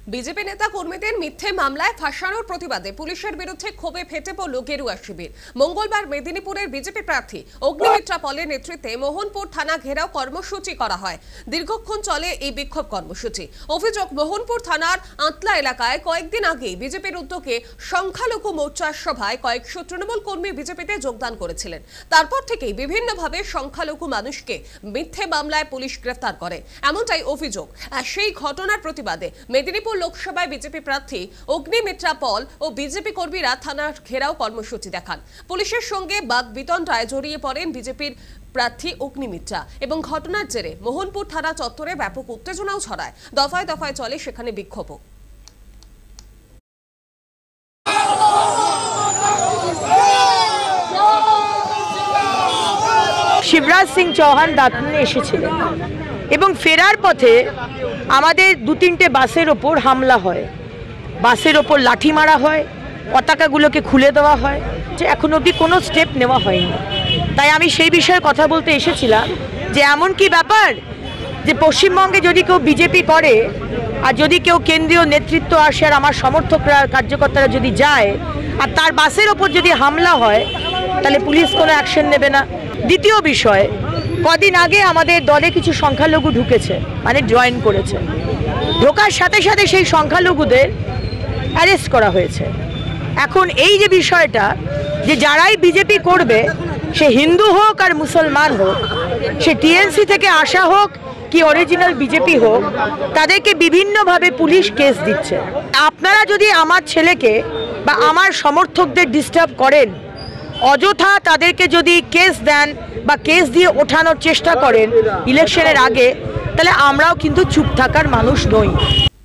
BJP নেতা কর্মীদের মিথ্যে মামলায় ফাঁসানোর প্রতিবাদে পুলিশের বিরুদ্ধে ক্ষোভে ফেটে পড়ল গেরুয়া শিবির। মঙ্গলবার মেদিনীপুরের বিজেপি প্রার্থী অগ্নিমিত্রা পলের নেতৃত্বে মোহনপুর থানা ঘেরাও কর্মসূচি করা হয়। দীর্ঘক্ষণ চলে এই বিক্ষোভ কর্মসূচি। অভিযোগ, মোহনপুর থানার আঁতলা এলাকায় কয়েকদিন আগে বিজেপির উদ্যোগে সংখ্যালঘু মোর্চার সভায় কয়েকশো তৃণমূল কর্মী বিজেপিতে যোগদান করেছিলেন। তারপর থেকেই বিভিন্নভাবে সংখ্যালঘু মানুষকে মিথ্যে মামলায় পুলিশ গ্রেফতার করে, এমনটাই অভিযোগ। সেই ঘটনার প্রতিবাদে মেদিনীপুর লোকসভায় বিজেপি প্রার্থী অগ্নিমিত্রা পল ও বিজেপি কর্মীরা থানার ঘেরাও কর্মসূচি দেখান। পুলিশের সঙ্গে বাগবিতণ্ডায় জড়িয়ে পড়েন বিজেপির প্রার্থী অগ্নিমিত্রা এবং ঘটনার জেরে মোহনপুর থানা চত্বরে ব্যাপক উত্তেজনাও ছড়ায়। দফায় দফায় চলে সেখানে বিক্ষোভ। শিবরাজ সিং চৌহান দাঁতনে এসেছিলেন এবং ফেরার পথে আমাদের দু তিনটে বাসের ওপর হামলা হয়, বাসের ওপর লাঠি মারা হয়, পতাকাগুলোকে খুলে দেওয়া হয়, যে এখন অবধি কোনো স্টেপ নেওয়া হয়নি। তাই আমি সেই বিষয়ে কথা বলতে এসেছিলাম যে এমন কি ব্যাপার যে পশ্চিমবঙ্গে যদি কেউ বিজেপি করে আর যদি কেউ কেন্দ্রীয় নেতৃত্ব আসে আর আমার সমর্থকরা কার্যকর্তারা যদি যায় আর তার বাসের ওপর যদি হামলা হয় তাহলে পুলিশ কোনো অ্যাকশন নেবে না। দ্বিতীয় বিষয়, কদিন আগে আমাদের দলে কিছু সংখ্যালঘু ঢুকেছে, মানে জয়েন করেছে। ঢোকার সাথে সাথে সেই সংখ্যালঘুদের অ্যারেস্ট করা হয়েছে। এখন এই যে বিষয়টা যে যারাই বিজেপি করবে, সে হিন্দু হোক আর মুসলমান হোক, সে টিএমসি থেকে আসা হোক কি অরিজিনাল বিজেপি হোক, তাদেরকে বিভিন্নভাবে পুলিশ কেস দিচ্ছে। আপনারা যদি আমার ছেলেকে বা আমার সমর্থকদের ডিস্টার্ব করেন, অযথা তাদেরকে যদি কেস দেন বা কেস দিয়ে ওঠানোর চেষ্টা করেন ইলেকশনের আগে, তাহলে আমরাও কিন্তু চুপ থাকার মানুষ নই।